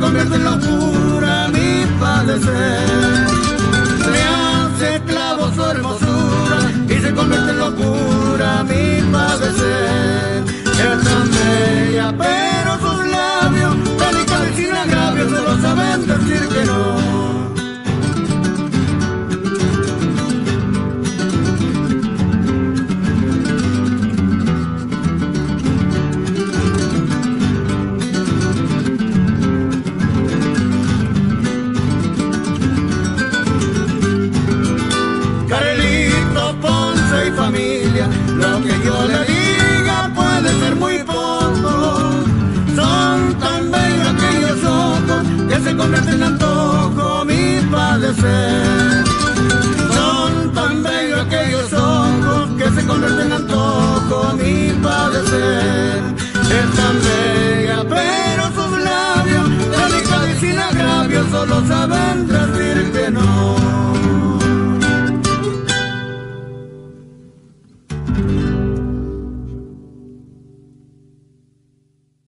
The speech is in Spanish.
convierte en locura mi padecer. Se hace clavo su hermosura y se convierte en locura mi padecer. Es tan bella, pero sus labios, delicados y sin agravio, solo saben decir que no. Lo que yo le diga puede ser muy poco. Son tan bellos aquellos ojos que se convierten en antojo mi padecer. Son tan bellos aquellos ojos que se convierten en antojo mi padecer. Es tan bella pero sus labios, delicada y sin agravio, solo saben